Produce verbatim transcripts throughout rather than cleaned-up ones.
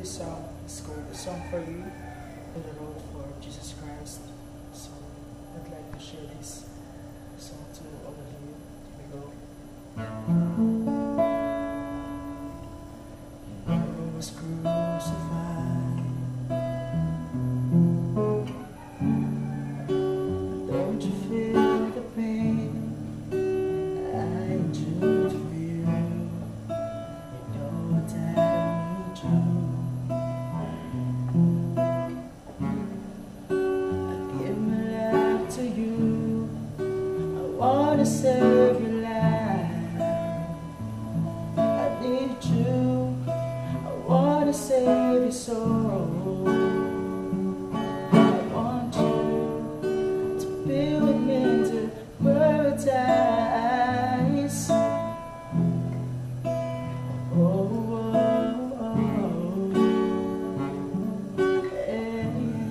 this song is called "A Song for You" with the Lord for Jesus Christ. So I'd like to share this song to all of you. Here we go. I was crucified. Don't you feel the pain? I do feel. You know that I need you. I give my life to you. I wanna save your life. I need you. I wanna save your soul. I want you to be with me to paradise. Oh, oh, oh, hey.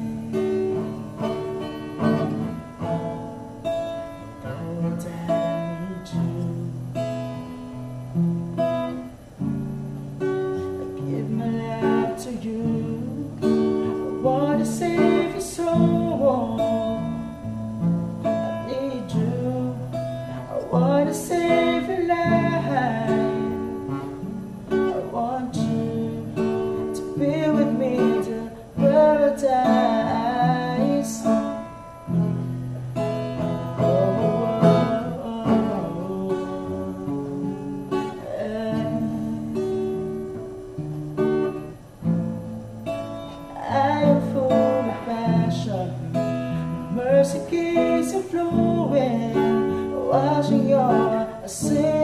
Oh, that I need you. I give my life to you. I wanna save your soul. I need you. I wanna save your life. I want you to be with me to paradise. Oh, oh, oh, oh, yeah. I am full of passion, mercy keeps on flowing, washing your sin